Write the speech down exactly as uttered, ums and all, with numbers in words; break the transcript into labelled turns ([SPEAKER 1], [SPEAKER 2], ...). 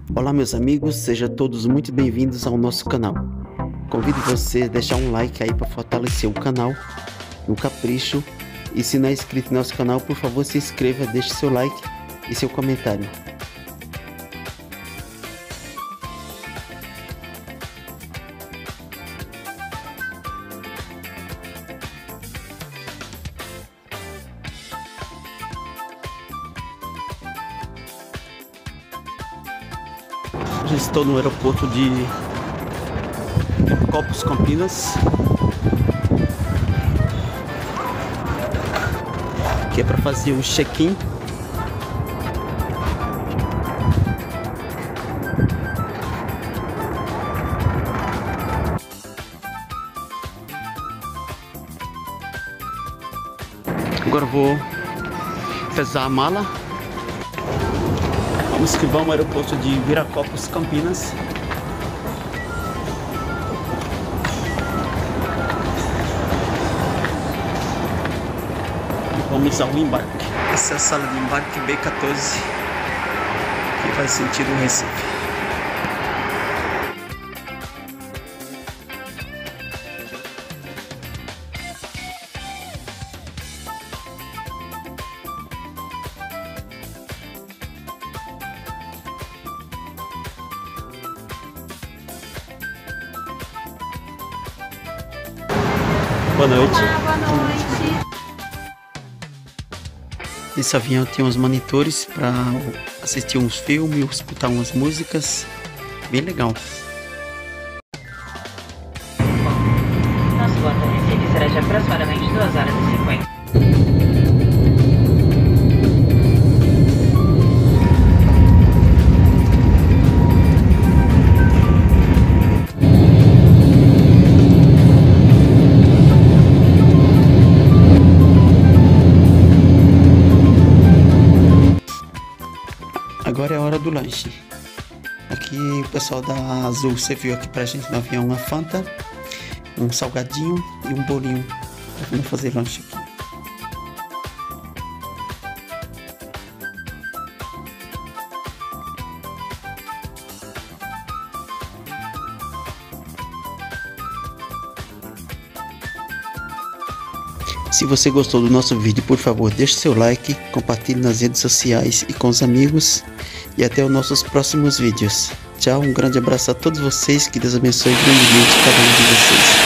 [SPEAKER 1] Olá meus amigos, sejam todos muito bem-vindos ao nosso canal. Convido você a deixar um like aí para fortalecer o canal, no capricho. E se não é inscrito no nosso canal, por favor se inscreva, deixe seu like e seu comentário. Já estou no aeroporto de Viracopos, Campinas, que é para fazer o check-in. Agora vou pesar a mala. Vamos que vamos ao aeroporto de Viracopos, Campinas. E vamos ao embarque. Essa é a sala de embarque B quatorze, que vai sentido o Recife. Boa noite.
[SPEAKER 2] Olá, boa noite.
[SPEAKER 1] Nesse avião tem uns monitores para assistir uns filmes, escutar umas músicas. Bem legal.
[SPEAKER 3] Nosso voo até Recife será de aproximadamente duas horas e cinquenta.
[SPEAKER 1] Agora é a hora do lanche. Aqui o pessoal da Azul serviu aqui pra gente no avião uma Fanta, um salgadinho e um bolinho. Vamos fazer lanche aqui. Se você gostou do nosso vídeo, por favor, deixe seu like, compartilhe nas redes sociais e com os amigos. E até os nossos próximos vídeos. Tchau, um grande abraço a todos vocês, que Deus abençoe grandemente cada um de vocês.